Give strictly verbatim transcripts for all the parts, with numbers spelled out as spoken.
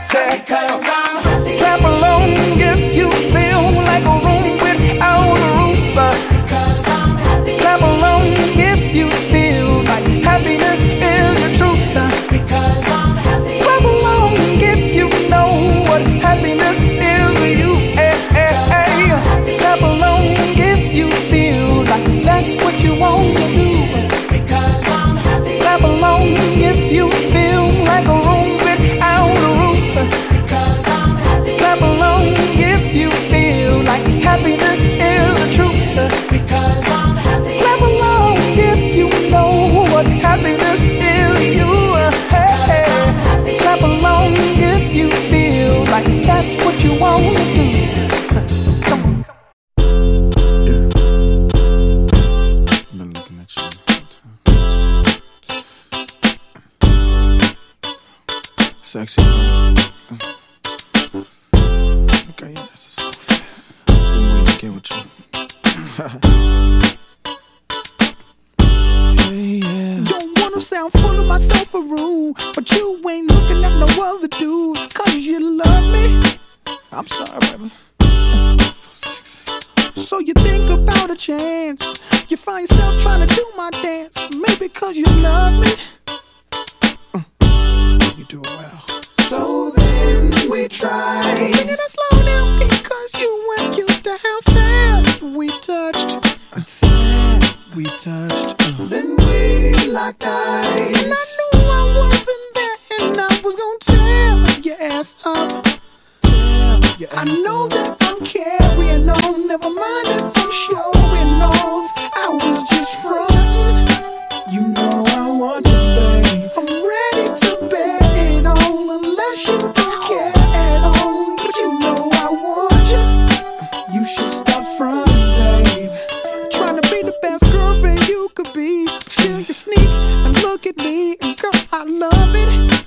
Say, because I'm happy. Clap along if you feel like a room without a roof. Because I'm happy. Clap along if you feel like happiness is the truth. Because I'm happy. Clap along if you know what happiness is to you. Hey, hey, hey. Clap along if you feel like that's what you want to do. Because I'm happy. Clap along if you feel like a room without a roof. Because I'm happy. Clap along if you feel like happiness is the truth. Because I'm happy. Clap along if you know what happiness is to you. Hey, hey. Clap along if you feel like that's what you want to do. Come on. Been looking at you. Sexy. Okay, yeah, that's a stuff. Been waiting to get with you. Hey, yeah. Don't wanna sound full of myself or rude, but you ain't looking at no other dudes. Cause you love me. I'm sorry, baby. So sexy. So you think about a chance. You find yourself trying to do my dance. Maybe cause you love me. You do it well. So then we try. Singing it slow down because you weren't used to how fast we touched. Fast we touched. Uh. Then we locked eyes. And I knew I wasn't there, and I was gonna tear your ass up. Tell your I ass know up. that I'm carrying on. Never mind if I'm showing off. I was just frontin'. You know I want you, babe. I'm ready to bet it on, unless you don't care at all. But you know I want you. You should stop frontin', babe. Trying to be the best girlfriend you could be. Still you sneak and look at me, and girl, I love it.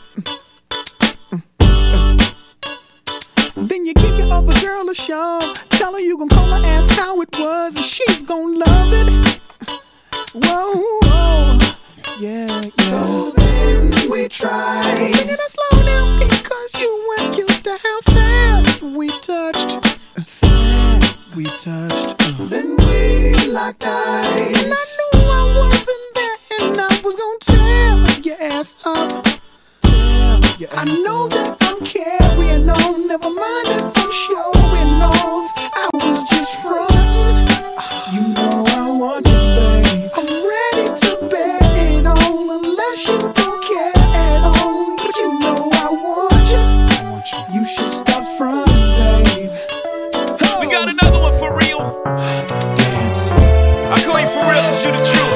Then you give your other girl a shove. Tell her you gon' call her, ask how it was, and she's gon' love it. Whoa, whoa. Yeah, yeah. So then we tried. Singing it slow down because you weren't used to how fast we touched. Fast we touched. Uh. Then we locked eyes. And I knew I wasn't there, and I was gon' tear your ass up. Tell your I ass know up. that I'm carrying on. Never mind if I'm showing off. I was just frontin'. You know I want you, babe. I'm ready to bet it on, unless you don't care at all. But you know I want you. I want you. You should stop frontin', babe. We got another one for real. Dance. I call you for real cause you the truth.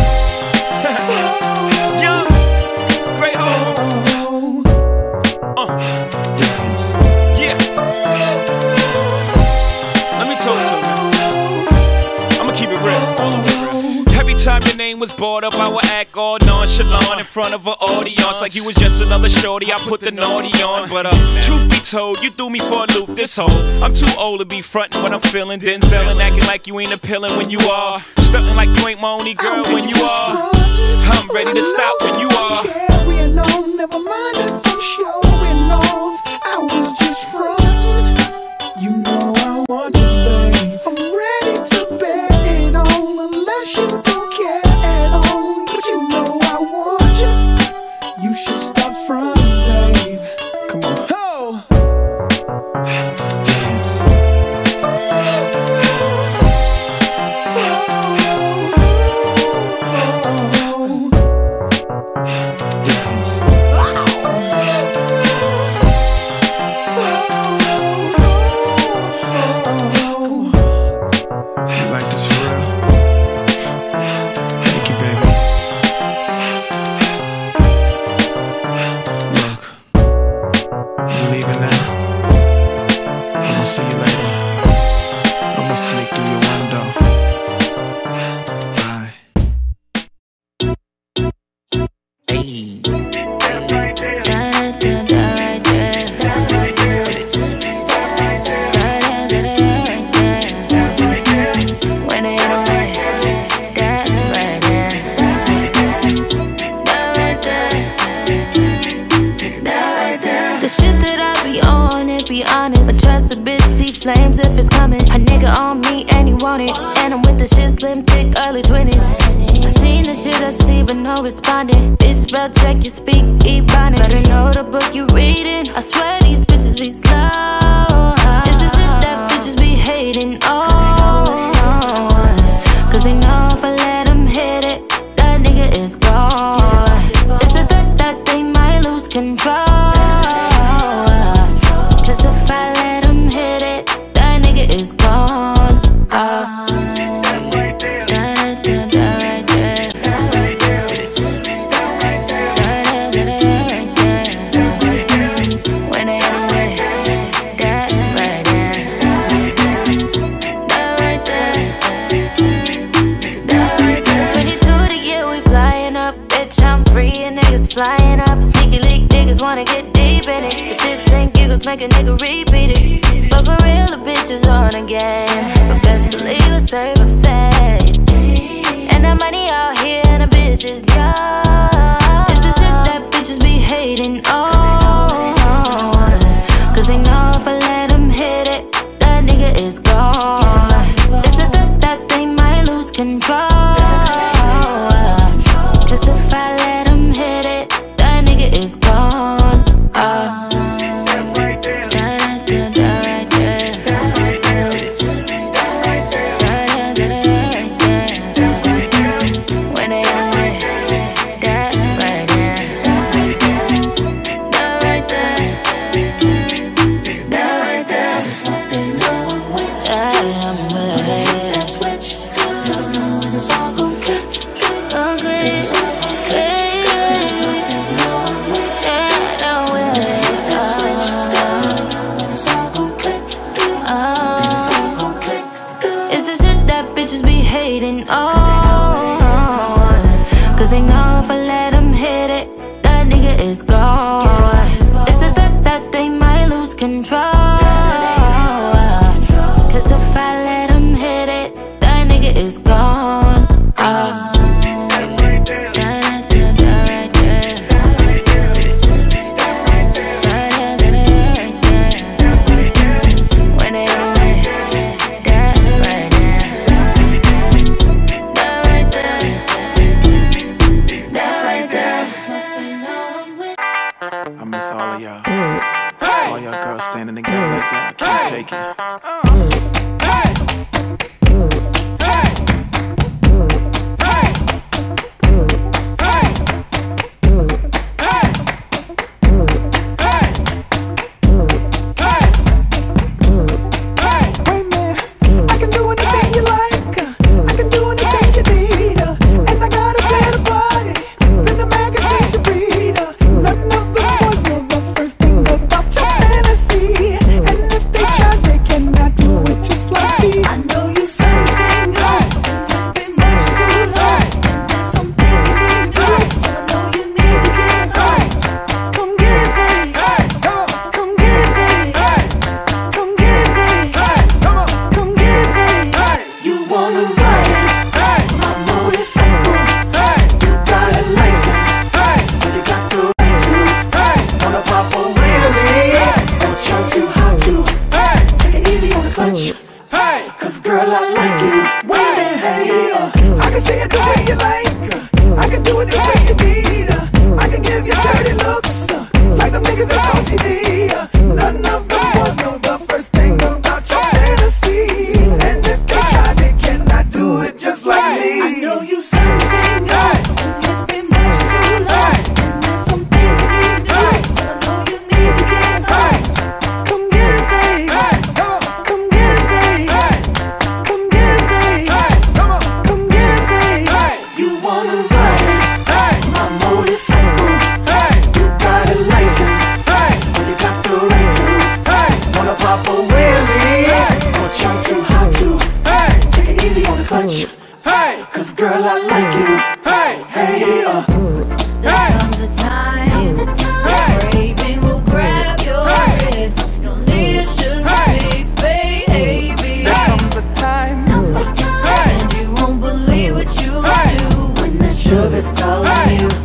Young, great home. Uh, Dance. yeah. Let me talk to you. I'ma keep it real. All of it real. Every time your name was brought up, I would act all nonchalant in front of an audience, like you was just another shorty. I put the naughty on, but uh, truth be told, you threw me for a loop this whole. I'm too old to be frontin' when I'm feeling Denzel and acting like you ain't appealing when you are, stuntin' like you ain't my only girl when you are. I'm ready to stop when you are. Carrying on, never mind if I'm showing off. I was just frontin'. You know I want you, babe. I'm ready to bet it on, unless you don't care at all. But you know I want you. You should stop frontin', babe. Come on. Oh. Dance. Dance. You like this for real? Thank you, baby. Look, you leaving now. I'ma see you later. I'ma sneak through your window. Bye. Hey. The shit that I can't be honest. But trust the bitch, see flames if it's coming. A nigga on me and he want it. And I'm with the shit slim, thick, early twenties. I seen the shit I see, but no responding. Bitch, spell check, you speak, ebonic. Better know the book you reading. I swear these bitches be slow. Is this it that bitches be hating? Oh, cause they know if I let them hit it, that nigga is gone. It's the threat that they might lose control. Cause if I let them hit it, that nigga is gone. Oh. Flying up, sneaky leak niggas wanna get deep in it. The shits and giggles make a nigga repeat it. But for real, the bitch is on again. But best believe I serve a fade. And that money out here and the bitch is young. Is this it that bitches be hating? Oh, cause they know if I let them hit it, that nigga is gone. It's the threat that they might lose control. Cause if I let them hit it, that nigga is gone. Oh.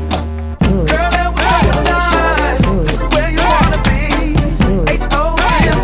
Girl, that was your time. This is where you wanna be. H O M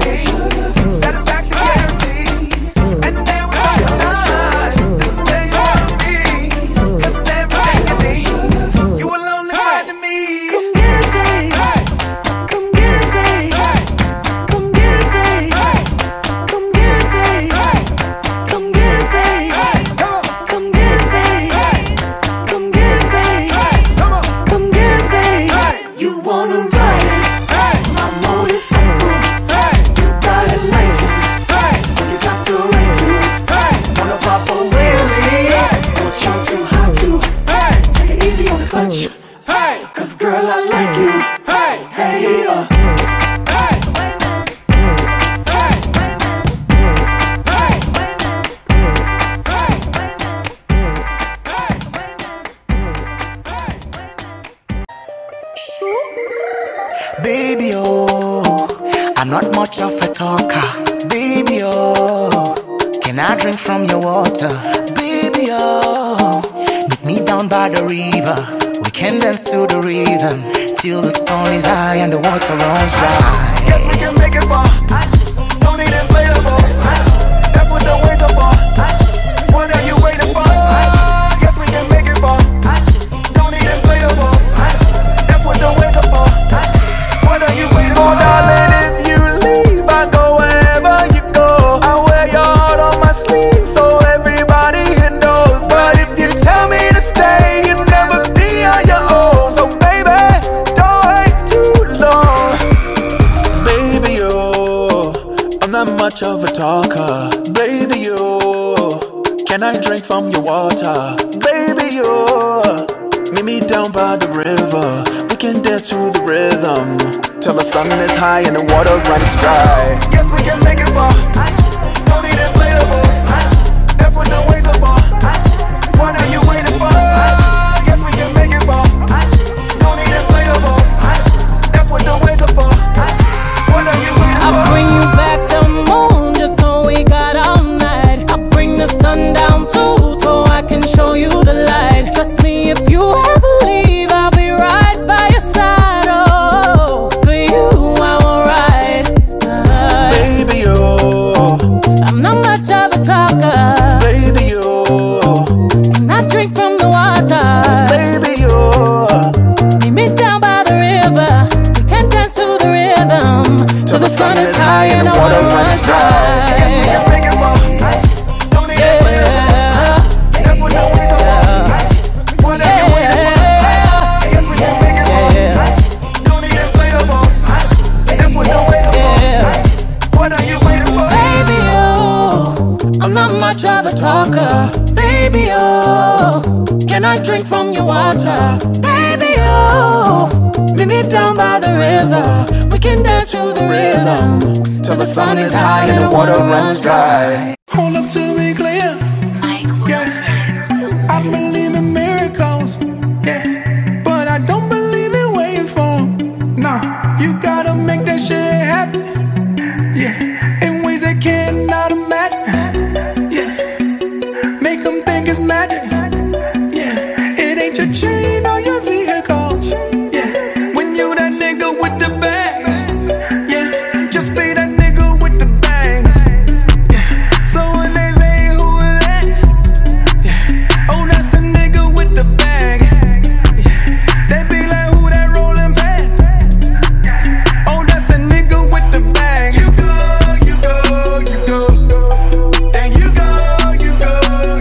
I'm not much of a talker, baby, oh. Can I drink from your water, baby, oh? Meet me down by the river, we can dance to the rhythm till the sun is high and the water runs dry. Yes, we can make it far. Don't need inflatables. That's what the waves are for. What are you waiting for? Yes, we can make it far. Don't need inflatables. That's what the waves are for. What are you waiting for? Oh, darling, if you leave, I go wherever you go. I wear your heart on my sleeve so everybody here knows. But if you tell me to stay, you'll never be on your own. So baby, don't wait too long. Baby, oh, I'm not much of a talker. Baby, oh, can I drink from your water? Baby, oh, meet me down by the river. We can dance to the rhythm till the sun is high and the water runs dry. Yes, we can make it far. Don't need inflatables. That's what the waves are for. What are you waiting for? Yes, we can make it far. Don't need inflatables. That's what the waves are for. What are you waiting for? I'll bring you back the moon just so we got all night. I'll bring the sun down too so I can show you the light. Trust me, if you ever leave, I'll be right by your side. Oh, for you I will ride. Uh, Baby, oh, I'm not much of a talker. baby, oh, Can I drink from the water? baby, oh. Meet me down by the river. We can dance to the rhythm till the sun is high and the water runs dry. Of a talker, baby, oh, can I drink from your water, baby, oh, meet me down by the river, we can dance to the rhythm till the sun is high and the water runs dry. Hold up to be clear, yeah, I believe in miracles, yeah, but I don't believe in waiting for them. Nah, you gotta make that shit happen, yeah, in ways they cannot imagine. Make them think it's magic, yeah. It ain't your chain or your vehicles, yeah. When you that nigga with the bag, yeah. Just be that nigga with the bag, yeah. So when they say who is that, yeah. Oh, that's the nigga with the bag, yeah. They be like, who that rolling past? Oh, that's the nigga with the bag. You go, you go, you go. There you go, you go.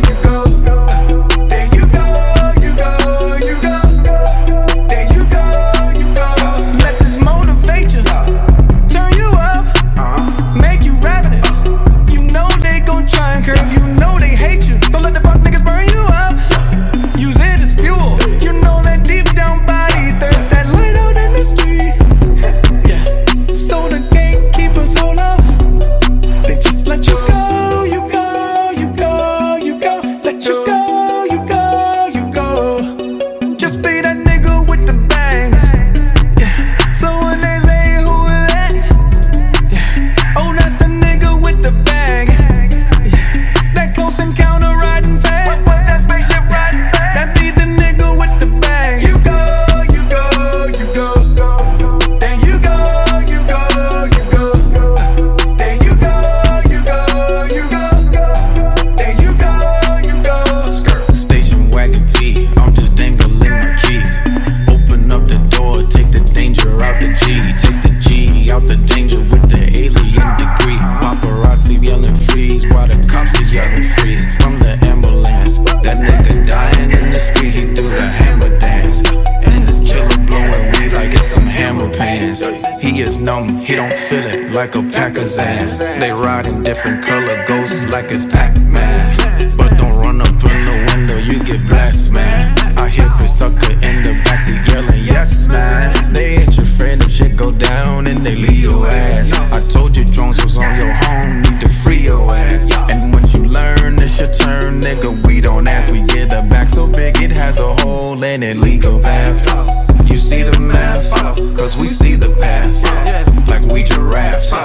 He don't feel it like a pack of Zans. They ride in different color ghosts like it's Pac-Man. But don't run up in the window, you get blessed, man. I hear Chris Tucker in the backseat yelling, yes, man. They ain't your friend if shit go down and they leave your ass. I told you drones was on your home, need to free your ass. And once you learn, it's your turn, nigga, we don't ask. We get a back so big it has a hole and it legal path. You see the math, cause we see the path. Like we giraffes.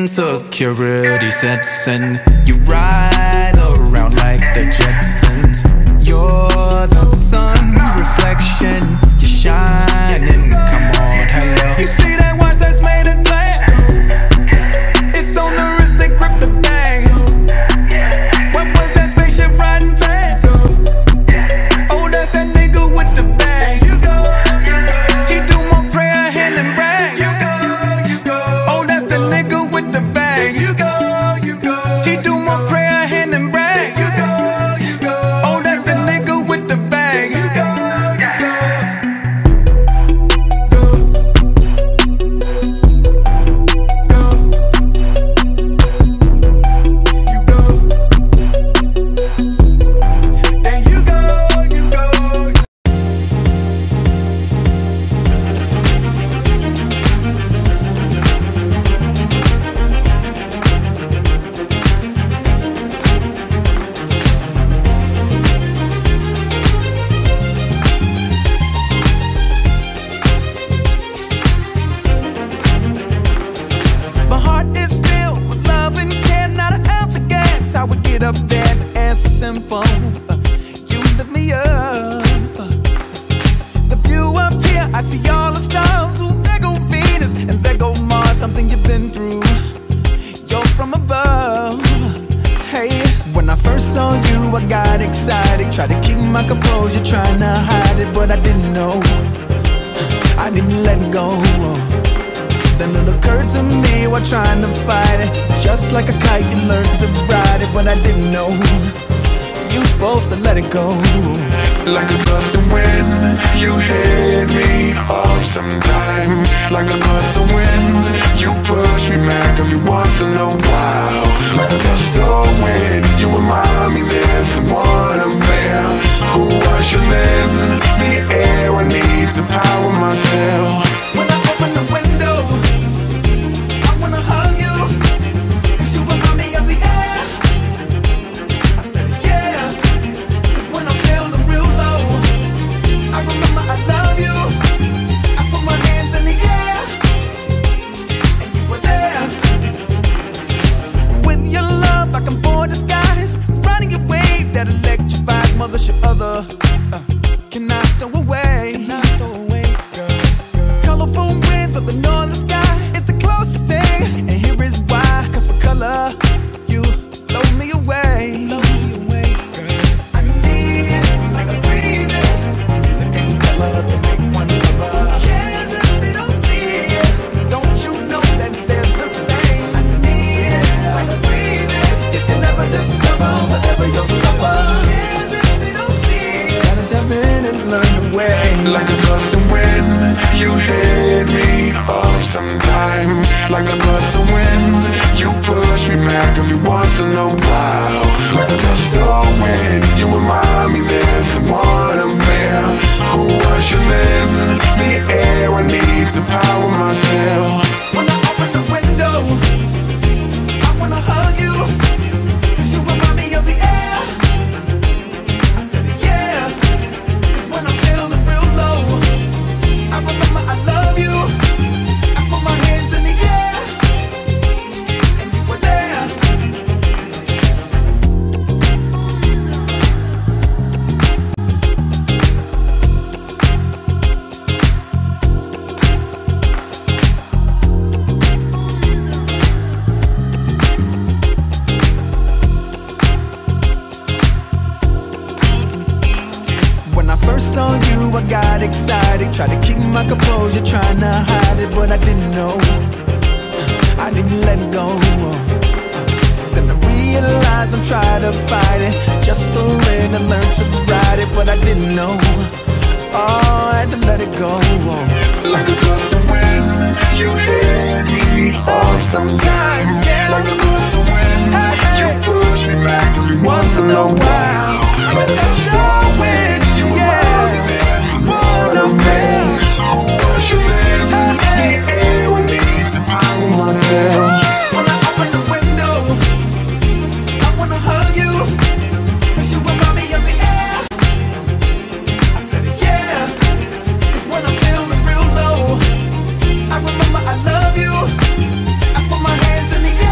insecurity sets in. You ride around like the Jetsons. You're the sun's reflection. You're shining, come on, hello. You see that watch that's made of glass? It's on the wrist that grip the bag. What was that spaceship riding past? Oh, that's that nigga with the bag. You go, you go. He do more prayer hand than brag. You go, you go. Oh, that's the nigga with the bag. You go, you go. He do more prayer hand than brag. You go, you go. Oh, that's the nigga with the bag. You go, you go. My heart is filled with love and care, not an ounce of gas. How we get up there, the answer's simple. Uh, you lift me up. Uh, the view up here, I see all the stars. Ooh, there go Venus and there go Mars. Something you've been through, you're from above. Hey, when I first saw you, I got excited. Tried to keep my composure, trying to hide it, but I didn't know. I didn't let go. Then it occurred to me while trying to fight it. Just like a kite, you learned to ride it, but I didn't know you supposed to let it go. Like a gust of wind, you hit me off sometimes. Like a gust of wind, you push me back every once in a while. Like a gust of wind, you remind me there's someone up there who ushers in the air. I need to power myself. When I open the window, I wanna hug you, 'cause you remind me of the air. I said yeah, 'cause when I'm feeling real low, I remember I love you. I put my hands in the air, and you were there. With your love, I can board the skies, riding your wave that electrifies mothership other. Uh, can I stow away? Can I stow away? Colorful winds of the northern sky, it's the closest thing, and here is why. 'Cause for color, you blow me away. Blow me away, girl. I need it like a breathing. Music and colors can make one lover. Who cares if they don't see it? Don't you know that they're the same? I need it like a breathing. If you never discover, forever you'll suffer. Who cares if they don't see it? Gotta tap in and learn the way. Like a gust of wind, you hit me off sometimes. Like a gust of wind, you push me back every once in a while. Like a gust of wind, you remind me there's someone up there who ushers in the air. I need to power myself. When I open the window, I wanna hug you, 'cause you remind me of the air. I said yeah, 'cause when I'm feeling real low, I remember I love you. I put my hands in the air, and you were there. When I first saw you, I got excited. Tried to keep my composure, trying to hide it, but I didn't know. I didn't let go. Then I realized I'm trying to fight it. Just surrender, learn to ride it, but I didn't know. Oh, I had to let it go. Like a gust of wind, you hit me off sometimes. Like a gust of wind, you push me back every once in a while. Like a gust of wind, you remind me there's someone up there who ushers in the air. I need to power myself. when I open the window, I wanna hug you, 'cause you remind me of the air. I said yeah, 'cause when I'm feeling real low, I remember I love you. I put my hands in the air.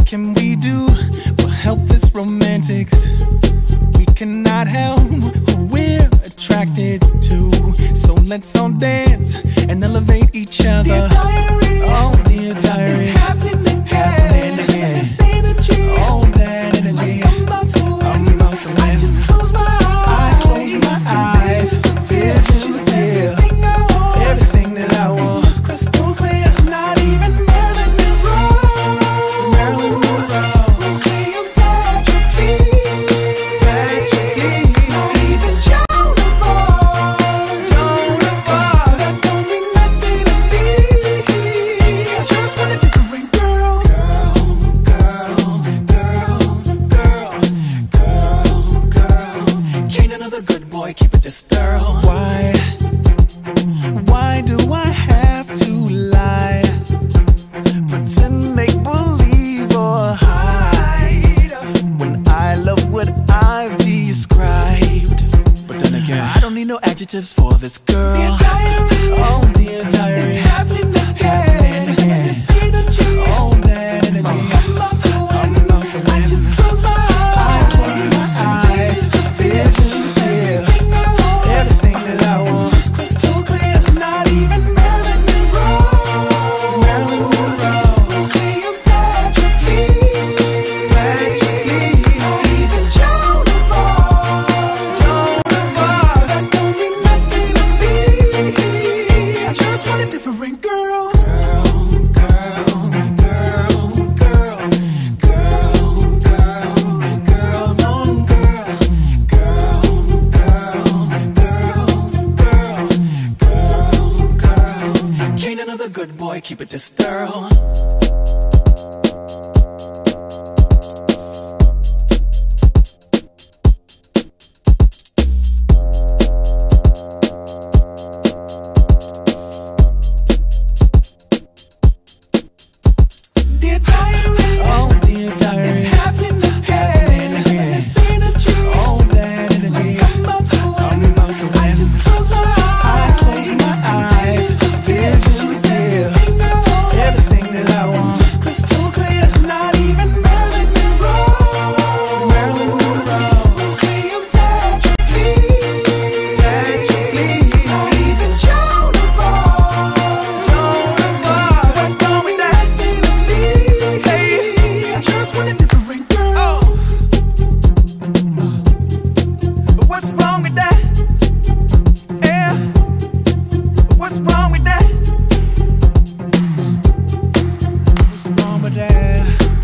can we do for helpless romantics? We cannot help who we're attracted to. So let's all dance and elevate each other. Dear diary, oh dear diary, it's happening again. Happening again. This energy, all that energy. I'm about to win. I'm about to win. I just close my eyes. I close my eyes. Visions appear. Everything I want. Everything that I want. It's crystal clear. Not even Marilyn Monroe. Marilyn Monroe. Cleopatra, please. Not even Joan of Arc. Joan of Arc. That don't mean nothing to me. I just want a different girl. Girl, girl, girl, girl, girl, girl. Can't another good boy keep it this thorough. Why? Why do I have to lie? Pretend, make believe or hide when I love what I've described. But then again, I don't need no adjectives for this girl. Dear diary, oh dear diary, it's happening again. Happening again. This energy, all that energy. I'm about to win. I'm about to I win. just close my eyes. I close my eyes. Visions appear. Everything I want. Everything that I want. It's crystal clear. Not even Marilyn Monroe. Marilyn Monroe. Cleopatra, please. Not even Joan of Arc. Joan of Arc. That don't mean nothing to me. I just want a different girl. Girl, girl, girl, girl, girl, girl, girl, long girl, girl, girl, girl, girl, girl, girl. Can't another good boy keep it this thorough. Dear diary, Oh dear diary, it's happening again. Happening again. This energy, all that energy. I'm about to win. I'm about to I win. just close my I eyes. close my eyes. Visions appear. Everything I want. Everything that I want. It's crystal clear. Not even Marilyn Monroe. Marilyn Monroe. Cleopatra, please. Not even Joan of Arc. Joan of Arc. What's wrong with that? Nothing to me. I just want a different girl. What's wrong with that? Yeah. What's wrong with that? What's wrong with that?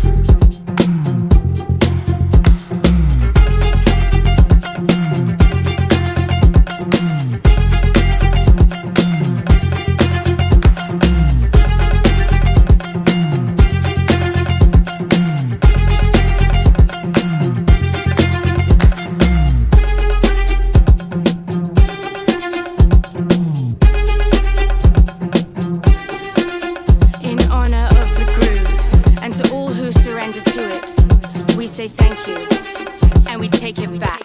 In honor of the groove, and to all who surrender to it, we say thank you, and we take it back.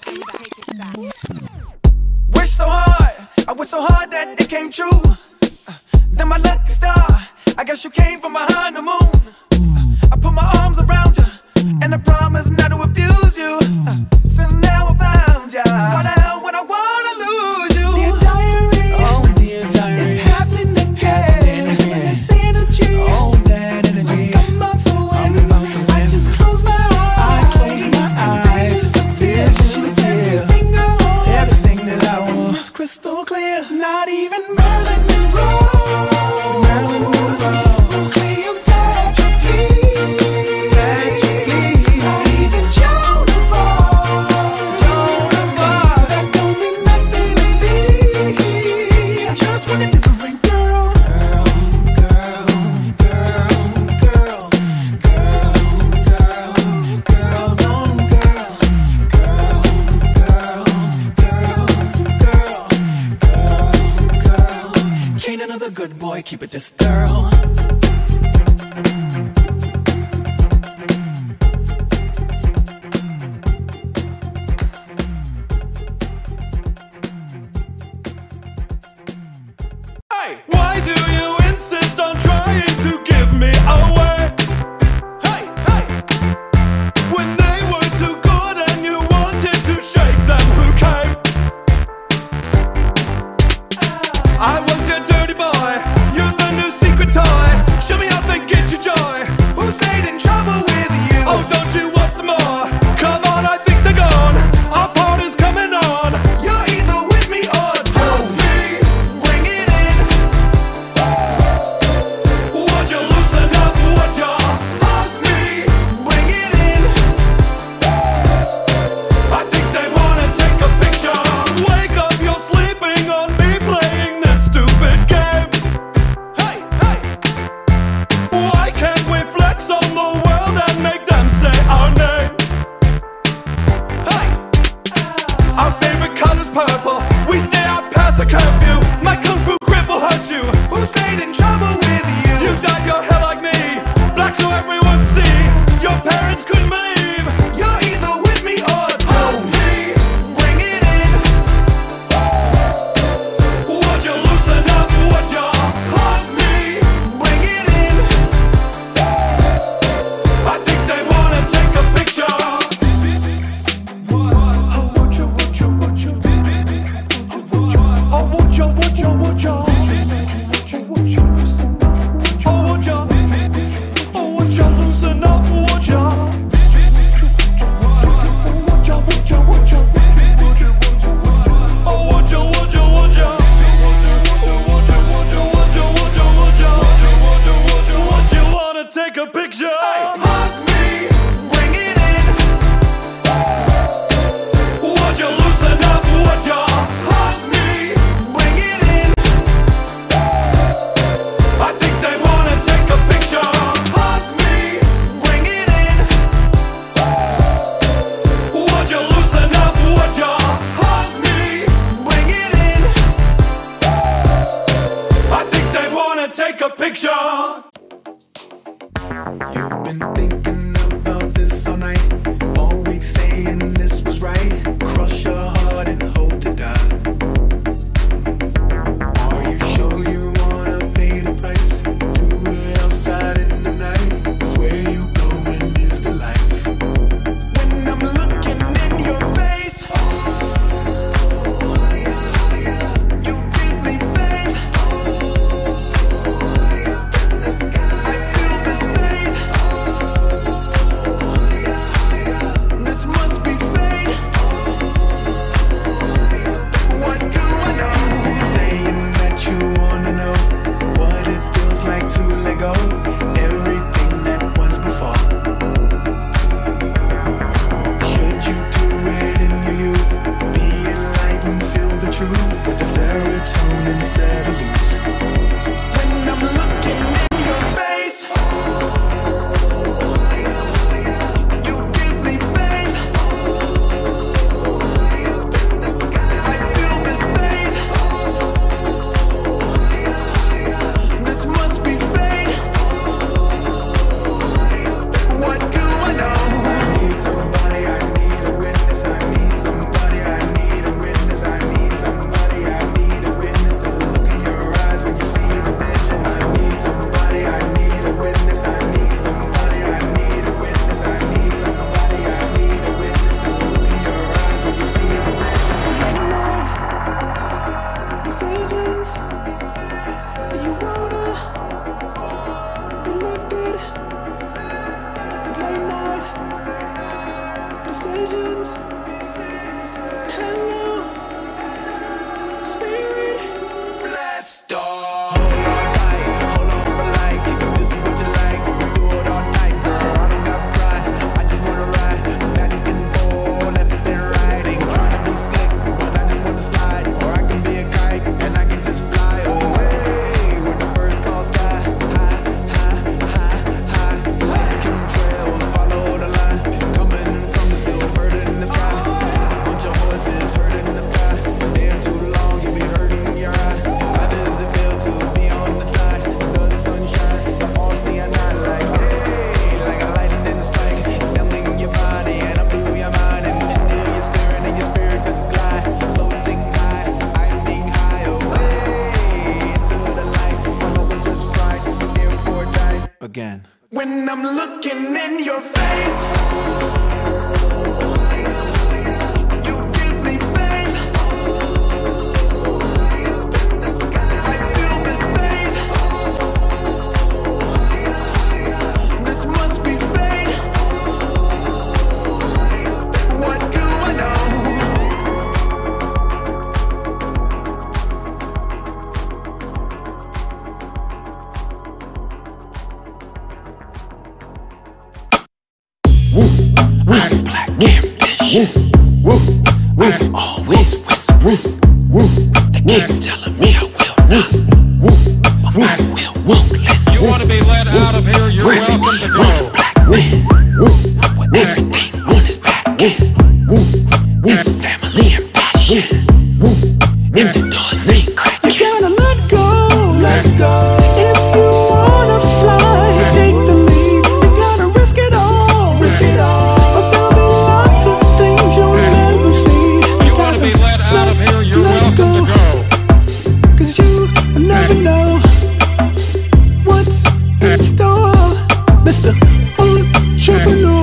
Wish so hard, I wish so hard that it came true. Uh, Then my lucky star, I guess you came from behind the moon. Uh, I put my arms around you, and I promise not to abuse you. Uh, Since now I found you, why the hell would I wanna lose you? Dear diary, Oh dear diary, it's happening again. Happening again. This energy, all that energy. I'm about to win. I'm about to I win. just close my eyes. I close my eyes. Visions appear. Everything I want. Everything that I want. It's crystal clear. Not even Marilyn Monroe. Marilyn Monroe. Cleopatra, please. Not even Joan of Arc. Joan of Arc. That don't mean nothing to me. I just want a different girl. Girl, girl, girl, girl, girl, girl, girl, long girl, girl, girl, girl, girl, girl, girl. Can't another good boy keep it this thorough. Hey, why do you insist on trying to give me away? Hey, hey. Been thinking about this all night, all week saying this was right. Cross your heart and hope to die. Are you sure you wanna pay the price? Do it outside in the night. 'Cause where you going is the life. When I'm looking in your face, you give me faith. I feel this faith. This must be fate. What do I know? Saying that you wanna know what it feels like to let go everything that was before. Should you do it in your youth? Be enlightened, feel the truth with the serotonin set loose. When I'm looking in your face, you give me faith. I feel this faith. This must be fate. What do I know? I need somebody, I need a witness. I need somebody, I need a witness. I need somebody, I need a witness to look in your eyes when you see the vision. I need somebody, I need a witness. I need somebody, I need a witness. I need somebody, I need a witness to look in your eyes when you see the vision. Decisions. You wanna be lifted. Late night decisions. Hello, spirit. Blast off. Hold on tight, hold on for life. If this is what you like, we do it all night, girl. I don't got pride, I just wanna ride. That you can go left and right. Ain't trying to be slick, but I just wanna slide. Or I can be a kite and I can just fly away where the birds call sky. High, high, high, high. Like chemtrails, follow the line. Coming from the still bird in the sky. Bunch of horses herding in the sky. Stare too long, you'll be hurting your eye. How does it feel to be on the side? The sunshine, all see at night like hey, like a lightning strike. Telling your body and up through your mind and into your spirit and your spirit just glide. Floating high, I'm being high away into the light. My love is just right, here for a night again. When I'm looking in your face, you give me faith. I feel this faith. This must be fate. What do I know? I'm black ambition. I'm always whispering. They keep telling me I will not, but I will won't listen. You want to be let out of here, you're welcome to go. Black man with everything on his back end. It's family and passion. If the doors ain't cracking, you gotta let go, let go. If you wanna fly, take the lead. You gotta risk it all, risk it all. But there'll be lots of things you'll never see. You want to be let out of here, you're welcome to go. 'Cause you never know what's in store, Mister Entrepreneur.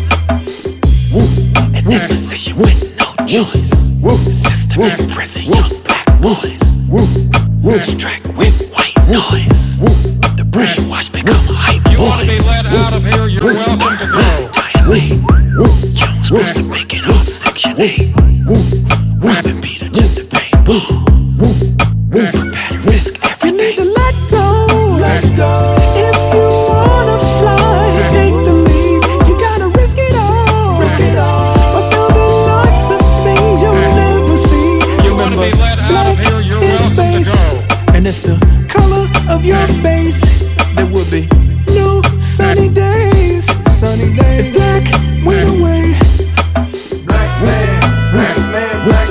In this position with no choice, system in prison, young black boys. Distract with white noise. The brainwash become hype You want to be boys. let out of here, you're welcome to go. Dying late, young supposed to make it off Section eight. Robbing Peter just to pay ball. Prepare to risk everything. You need to let go, let go. If you wanna fly, take the lead. You gotta risk it all, risk it all. But there'll be lots of things you'll never see. You want to be let out of here, you're welcome to go. And it's the color of your face. There will be no sunny days. Sunny days. If black went away. Black man, black man, black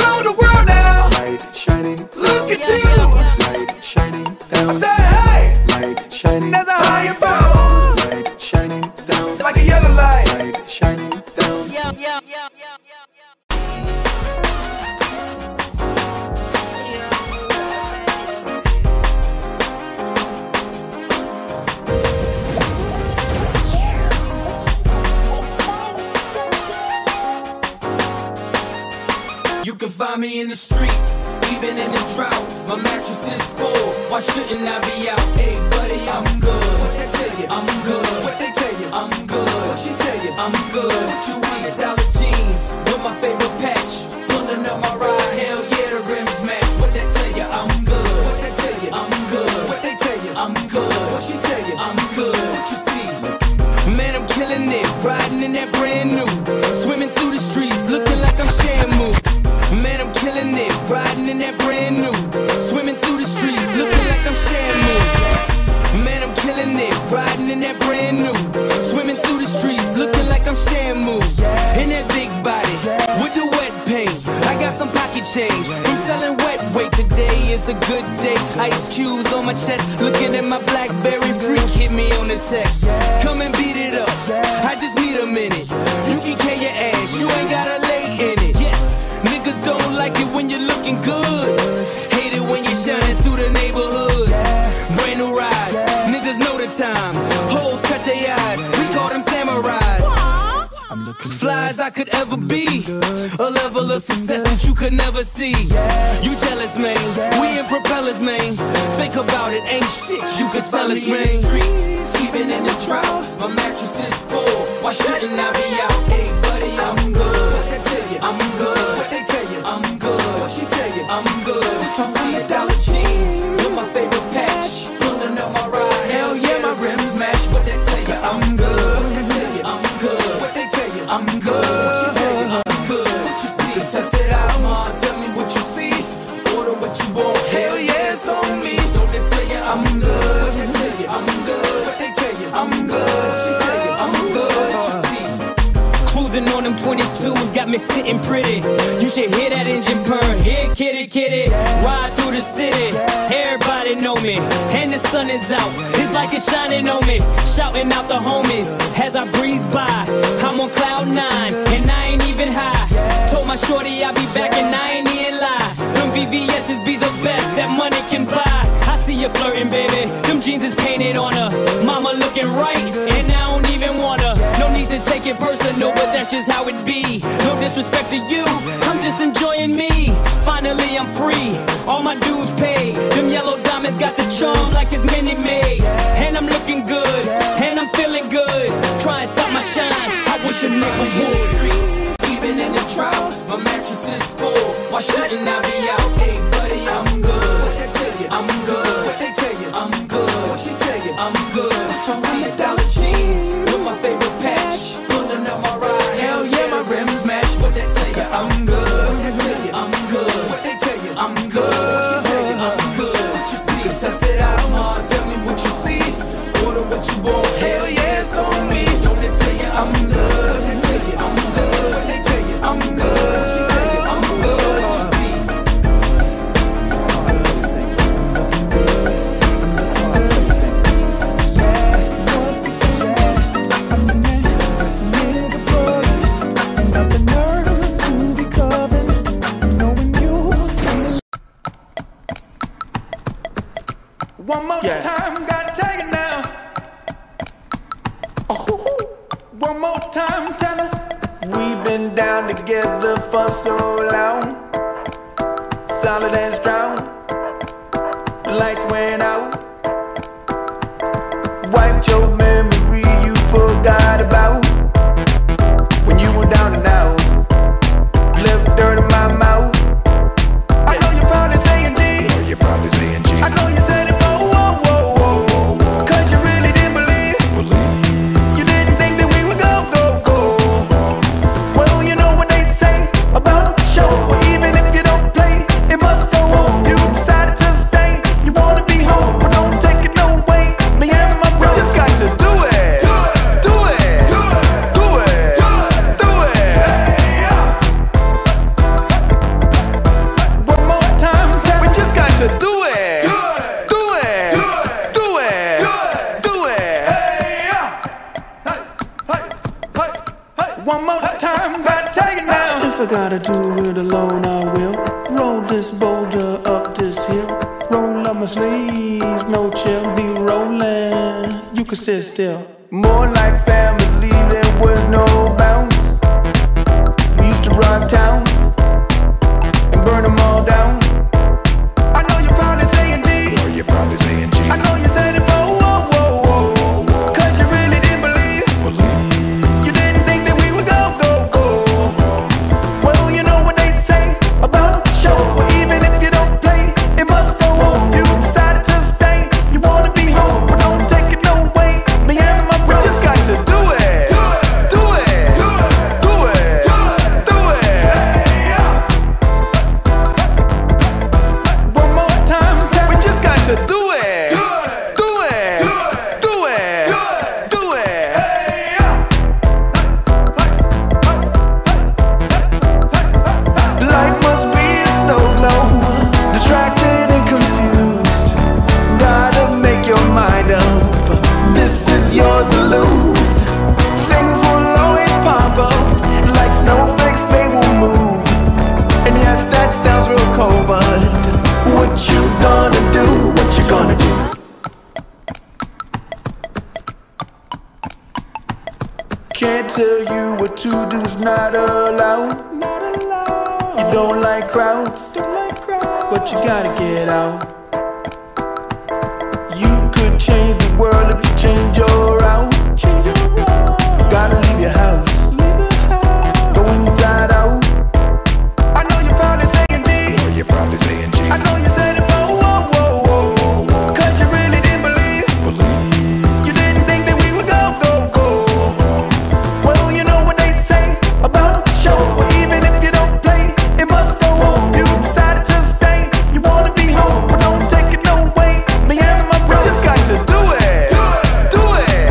control the world now. Light shining, Look at you. light shining down. I said, hey, Light shining, there's a higher power. light shining down. Like a yellow light. Light shining down. Yeah, yeah, yeah, yeah, yeah. You can find me in the streets, even in the drought. My mattress is full, why shouldn't I be out? Hey buddy, I'm good. What they tell you? I'm good. What they tell you? I'm good. What she tell you? I'm good. What you see? A dollar jeans with my favorite patch. Pulling up my ride, hell yeah, the rims match. What they tell you? I'm good. What they tell you? I'm good. What they tell you? I'm good. What she tell you? I'm good. What you see? Man, I'm killing it, riding in that brand new. Swimming through the streets, looking like I'm Shamu. Man, I'm killing it, riding in that brand new. Swimming through the streets, looking like I'm Shamu. Man, I'm killing it, riding in that brand new. Swimming through the streets, looking like I'm Shamu. In that big body, with the wet paint. I got some pocket change from selling wet weight. Today is a good day. Ice cubes on my chest, looking at my Blackberry freak. Hit me on the text, come and beat it up. I just need a minute. You can K your ass, you ain't gotta lay in it. Yes, niggas don't like it when you're looking good. Hate it when you're shining through the neighborhood. Brand new ride, niggas know the time. Hoes cut their eyes, we call them samurais. I'm looking fly as I could ever be. A level of success that you could never see. You jealous, man? We in propellers, man. Think about it, ain't shit you could tell us, man. Streets, even in the drought, my mattress is full. Why shouldn't I be out? Hey, buddy, I'm good. What they tell you? I'm good. What they tell you? I'm good. What she tell you? I'm good. You see a dollar jeans with my favorite patch. Pulling up my ride, hell yeah, my rims match. What they tell you? I'm good. What they tell you? I'm good. What they tell you? I'm good. What she tell you? I'm good. What you see? You can test it out, ma. Tell me what you see. Order what you want. Hell yeah, it's on me. Don't they tell you I'm good? What they tell you? I'm good. What they tell you? I'm good. What she tell you? I'm good. What you see? Cruising on them twenty-twos got me sitting pretty. You should hear that engine purr. Here, kitty, kitty. Ride through the city. Everybody know me. And the sun is out. It's like it's shining on me. Shouting out the homies as I breeze by. I'm on cloud nine and I ain't even high. Told my shorty I'll be back and I ain't even lie. Them V V S's be the best that money can buy. I see you flirting, baby. Them jeans is painted on her. Mama looking right and I don't even want her. No need to take it personal, but that's just how it be. No disrespect to you, I'm just enjoying me. Finally I'm free, all my dues paid. Them yellow diamonds got the charm like it's mini made. And I'm looking good, and I'm feeling good. Try and stop my shine, I wish a nigga would. Even in the drought, my mattress is full. Why shouldn't I be out? Hey buddy, I'm good. What they tell you? I'm good. What they tell you? I'm good. What she tell you? I'm good. You see a dollar jeans with my favorite patch. Pulling up my ride, hell yeah, my rims match. What they tell you? I'm good. What they tell you? I'm good. What they tell you? I'm good. What she tell you? I'm good. What you see? Test it out, ma. Tell me what you see. Order what you want. Hell yeah, it's on me. Don't they tell you I'm good? What they tell you? I'm good. What they tell you? I'm good. What she tell you? I'm good. What you see? One more yeah. time, gotta tell you now. Oh, one more time, tell me. We've been down together for so long, solid and strong. The lights went out, wiped your memory you forgot about. When you were down and out, left dirt in my mouth. I know you're probably saying G. I know you're probably saying G. I know you said it. Got to I gotta do it alone, I will. Roll this boulder up this hill. Roll up my sleeves, no chill. Be rolling, you can sit still. More like family, there was no bounds. We used to run towns and burn them all down. I know you're probably saying G. I know you're probably saying G. I know you said it, whoa, whoa, whoa, whoa. Cause you really didn't believe. Believe. You didn't think that we would go, go, go. Well, you know what they say about the show. Well, even if you don't play, it must go on. You decided to stay, you wanna be home, but don't take it no way. Me and my bro just got to do it. Do it. Do it. Do it. One more time, we just got to do it. Do it. Do it. Do it. Life must be a snow globe, distracted and confused. Gotta make your mind up. This is yours to lose. Things will always pop up like snowflakes, they will move. And yes, that sounds real cold, but what you gonna do? What you gonna do? Can't tell you what to do's not allowed. Not allowed. You don't like crowds, don't like crowds, but you gotta get out. You could change the world if you change your route. Change your route. Gotta leave your house. Leave the house. Go inside out. I know you're probably saying G. I know you're probably saying G. I know you said it, whoa, whoa, whoa, whoa, whoa. Cause you really didn't believe. Believe. You didn't think that we would go, go, go. Well, you know what they say about the show. Well, even if you don't play, it must go on. You decided to stay, you wanna be home, but don't take it no way. Me and my bro just got to do it. Do it.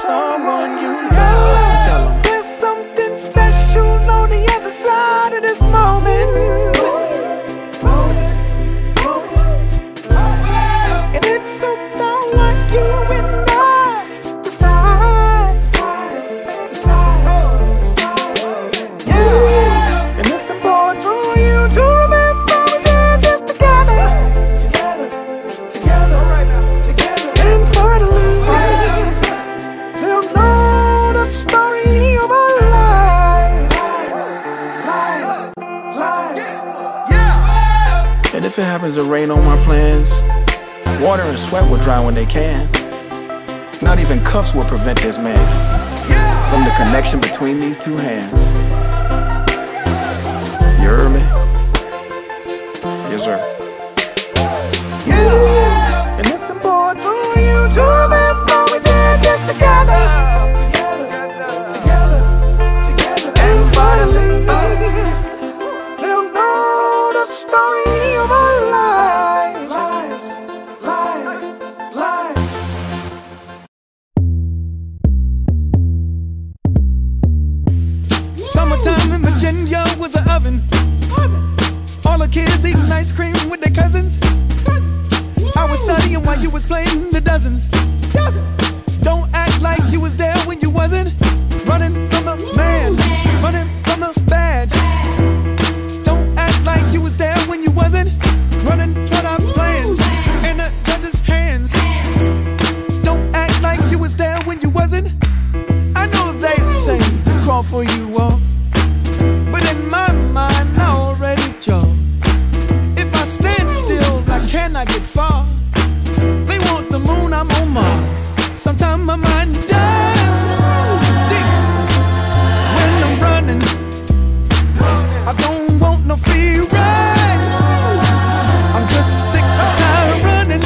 someone you love. There's something special on the other side of this moment. And it's about what you and I decide. Yeah. And it's important for you to remember we did this together. Together, together, together. And finally, they'll know the story of our lives. Lives, lives, yeah. And if it happens to rain on my plans, water and sweat will dry when they can. Not even cuffs will prevent this man from the connection between these two hands. You heard me? Yes, sir. Yeah. And it's important for you to remember we did this together. Together, together, together. And finally, they'll know the story of our lives. Lives, lives, lives. Summertime in Virginia was an oven. All the kids eating ice cream with their cousins. I was studying while you was playing the dozens. Don't act like you was there when you wasn't. Running from the man, running from the badge. Don't act like you was there when you wasn't. Running toward our plans in the judge's hands. Don't act like you was there when you wasn't. I know they say crawl for you all, but in my mind I already chose. If I stand still, I cannot get far. They want the moon, I'm on Mars. Sometimes my mind dies deep when I'm running. I don't want no free ride. I'm just sick and tired of running.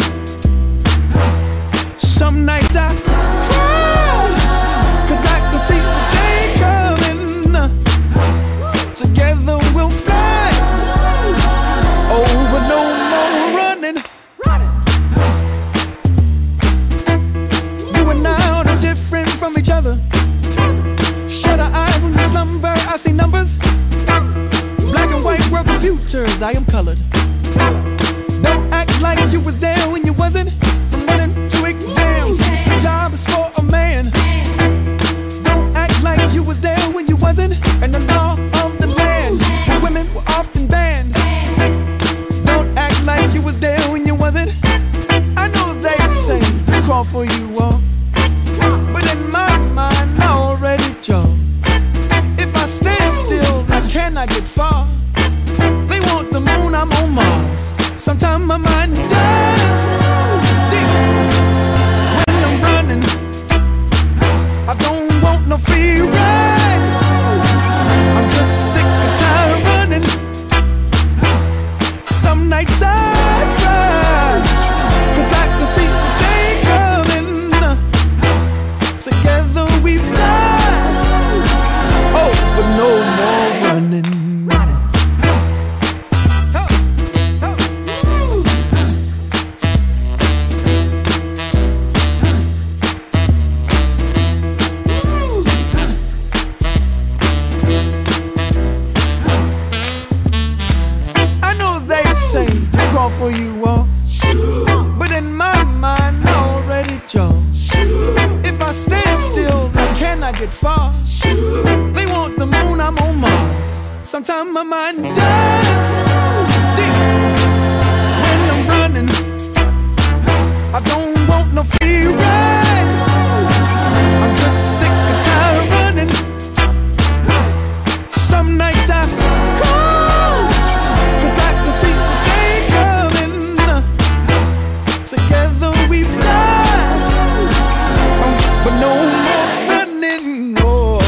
Some nights I cry, cause I can see the day coming. Together we'll fly. Oh, but no more running. You and I are different from each other. Shut our eyes when you slumber, I see numbers. Black and white world computers, I am colored. Don't act like you was there when you wasn't. From running to exams, the job is for a man. Don't act like you was there when you wasn't. And the law of the land, where women were often banned. Don't act like you was there when you wasn't. I know they say crawl for you all, but in my mind I already chose. If I stand still, I cannot get far. They want the moon, I'm on Mars. Sometimes my mind dies deep when I'm running. I don't want no free ride. I'm just sick and tired of running. Some nights I cry, cause I can see the day coming. Together we fly. Oh, but no more running. For you all, but in my mind I already chose. If I stand still, I cannot get far. They want the moon, I'm on Mars. Sometimes my mind dies deep when I'm running. I don't want no free ride. I'm just sick and tired of running. Some nights I cry, cause I can see the day coming. Together we fly. Oh, but no more running, no.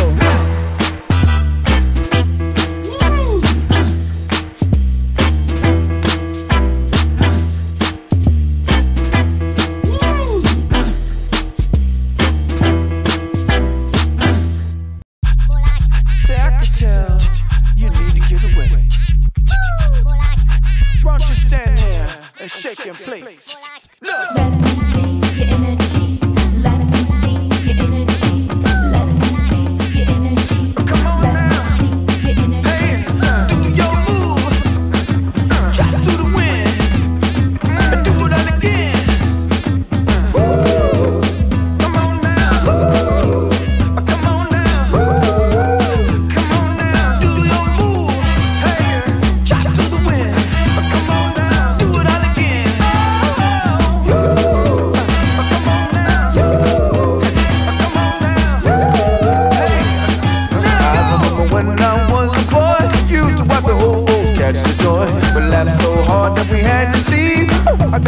Say I can tell you need to get away. Why don't you stand here and shake in place? Look. Let me see your energy. Let me see your energy.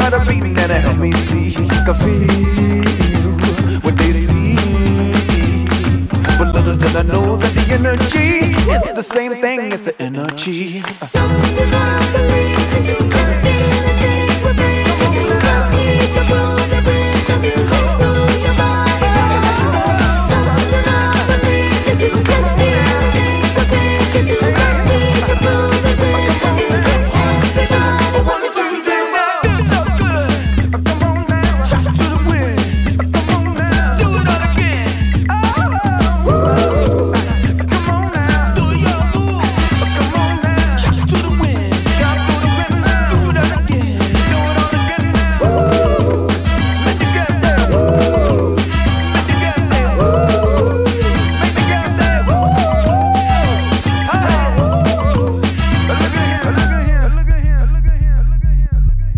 got a beating that'll help me see. I can feel what they see, but little did I know that the energy is the same thing as the energy. Something I believe that you can feel it deep within. To repeat the prove the breath the music through your body. Something I believe that you can feel it deep within. To repeat the prove the breath the music. Every time I want you to do that. Feel so good. Come on now, shout to the wind. Come on now, do it all again. Oh, come on now, do your move. Come on now, shout to the wind, shout to the wind now. Do it all again, do it all again now. Make the girl say woo, make the girl say woo, make the girl say woo. Hey, look at here, look at here, look at here, look at here, look at here, look at here.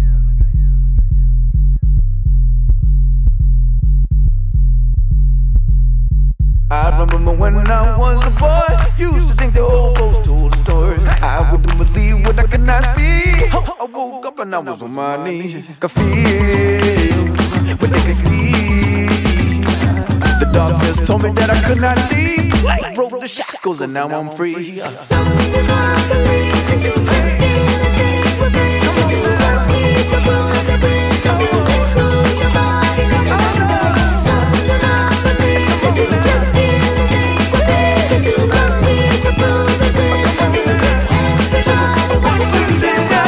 I remember when I was a boy, used to think the old folks told stories. I wouldn't believe what I could not see. I woke up and I was on my knees. Could feel what they could see. The darkness told me that I could not leave. Light broke the shackles and now I'm free. Something I believe that you can feel it deep within. To repeat the prove the breath the music through your body. Something I believe that you can feel it deep within. To repeat the prove the breath the music. Every time I want you to do that.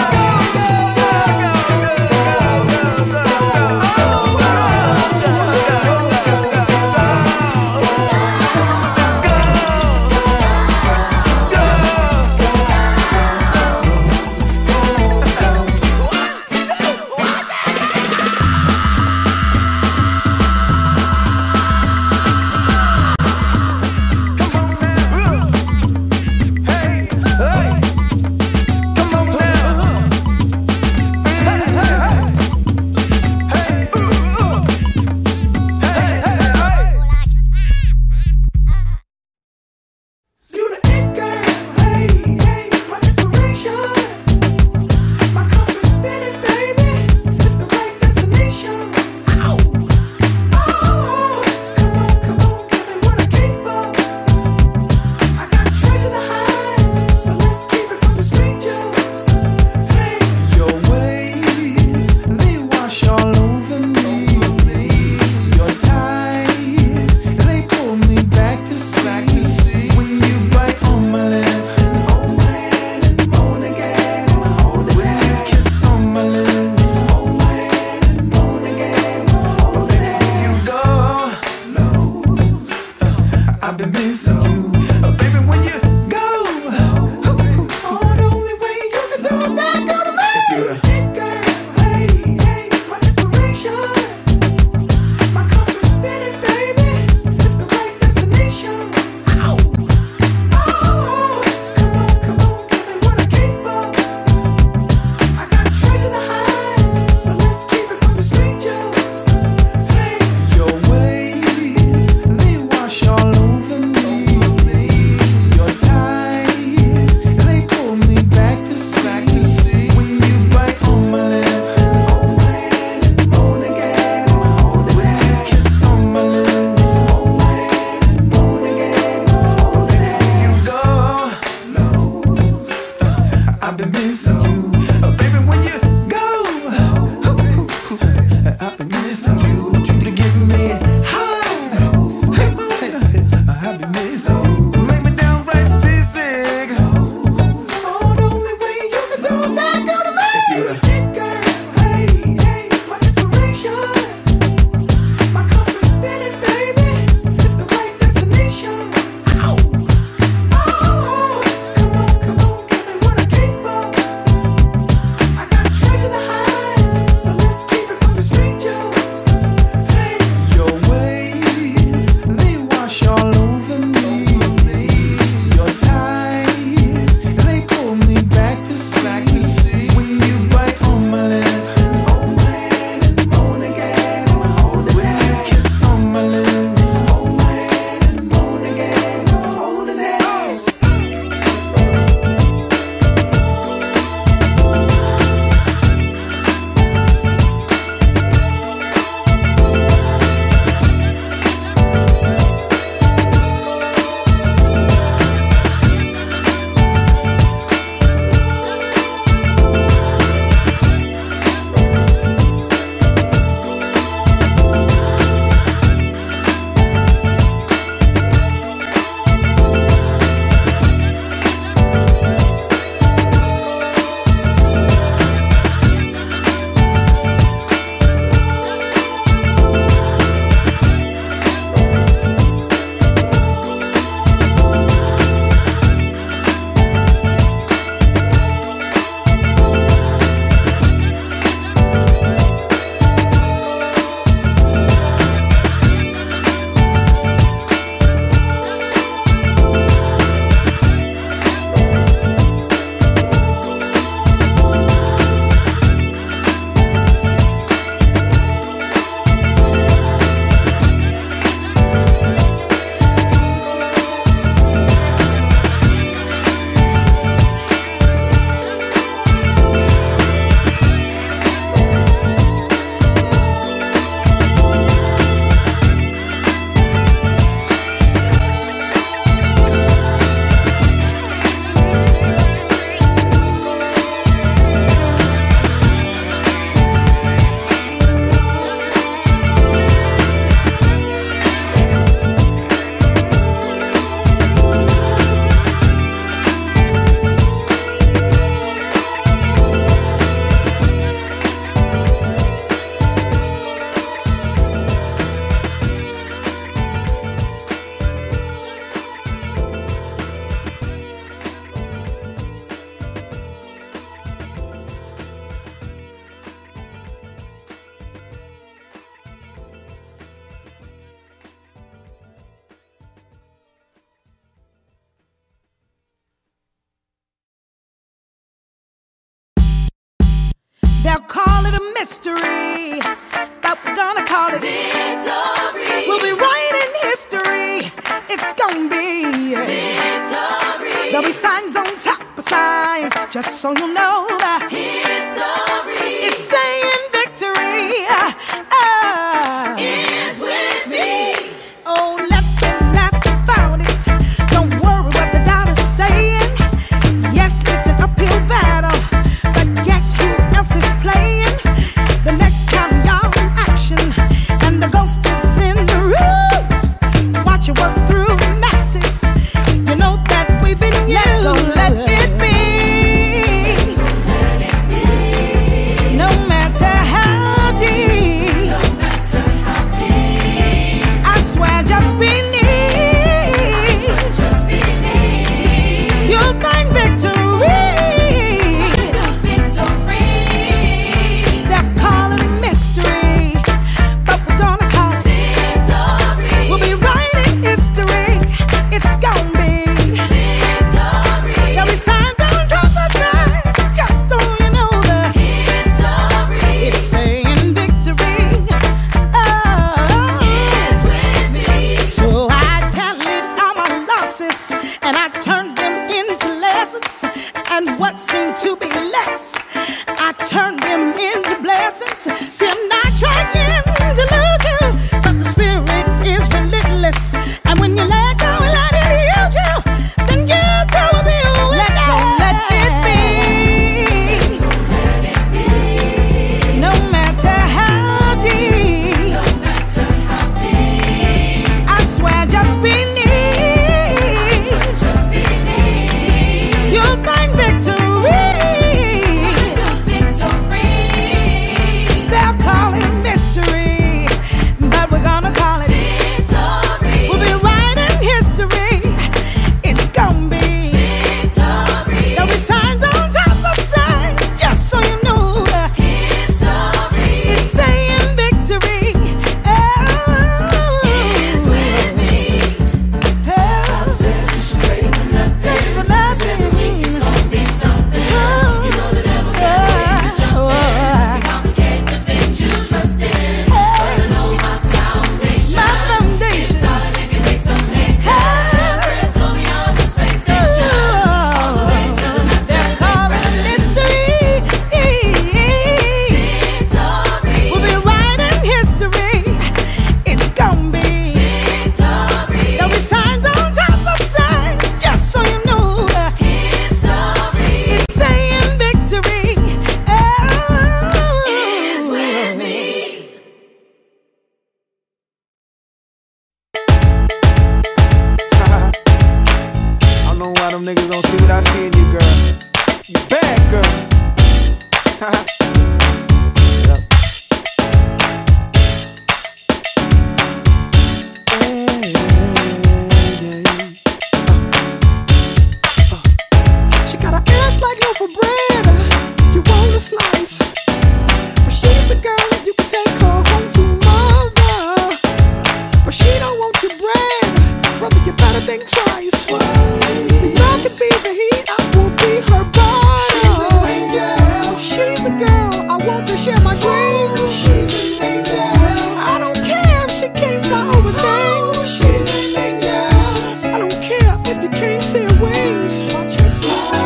They'll call it a mystery, but we're gonna call it victory. We'll be writing history. It's gonna be victory. There'll be signs on top of signs, just so you know that history. It's saying victory uh, is with me. Oh, let them laugh about it. Don't worry what the doctor's saying. Yes, it's an uphill battle, but guess who else is playing? The next time y'all in action and the ghost is in the room, watch it work through the masses. You know that we've been used. Don't let it be. No matter how deep, no matter how deep, I swear just beneath, just beneath, you'll find victory. victory. They're calling it mystery, but we're gonna call it victory. We'll be writing history. It's gonna be victory. There'll be signs on top of signs, just so you know that history it's saying victory. Oh, is with me. so I tallied all my losses and I turned them into lessons. And what seemed to be less, I turned them into blessings. See, I'm not trying to lose you, but the spirit is relentless. And when you let go and let it use you, then you tell me let go, let it be. No matter how deep, No matter how deep, I swear just beneath, just beneath, you'll find victory. victory. They'll call it mystery, but we're gonna call it Victory. We'll be writing history. It's gonna be Victory. There'll be signs on top of signs, just so you know that History it's saying victory. Oh, is with me. oh, Says you should pray for nothing. for nothing. Every week it's gonna be something. You know the devil can't wait to jump in. Complicate the things you trust in. Better know my foundation. My foundation. It's solid, it can take some hate. Prayers go beyond the space station. All the way to the master's They're calling it mystery. Victory. We'll be writing history. It's gonna be Victory. There'll be signs on top of signs, just so you know that History it's saying victory. Oh, is with me. I don't know why them niggas don't see what I see in you, girl. You bad, girl. Yup. Yeah, yeah, yeah. Uh, uh. She got an ass like loaf of bread. You want a slice, but she's the girl you can take her home to mother. But she don't want your bread, brother. You better think twice. See, y'all can see the heat. I will be her body. She's an angel. She's the girl I want to share my dreams. She's an angel. I don't care if she can't fly over things. She's an angel. I don't care if you can't see her wings. Watch her fly,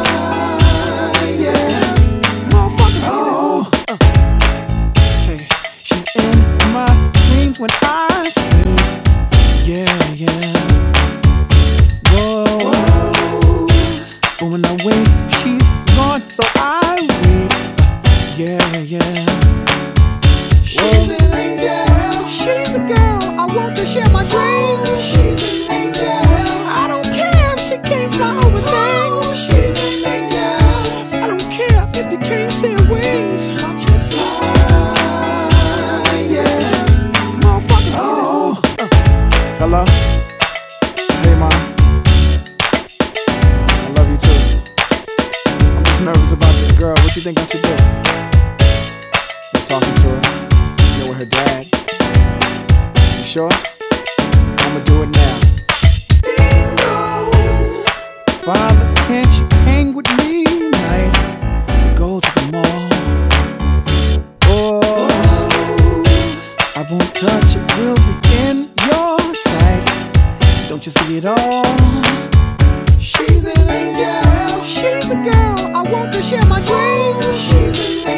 yeah, motherfucker. Oh, uh. Hey, she's in my dreams when I sleep. Yeah, yeah. Whoa. But when I wake, she's gone, so I weep. Yeah, yeah. She's an angel. She's the girl I want to share my dreams. She's an angel. I don't care if she can't fly over things. She's an angel. I don't care if you can't see her wings. Watch her fly, yeah, motherfucker. Oh. Uh. Hello? Hey, mom. I love you too. I'm just nervous about this girl. What you think I should do? I'm talking to her. You know, with her dad. You sure? I'ma do it now. Father, can't you hang with me tonight to go to the mall? Don't you see it all? She's an angel. She's the girl I want to share my dreams. She's an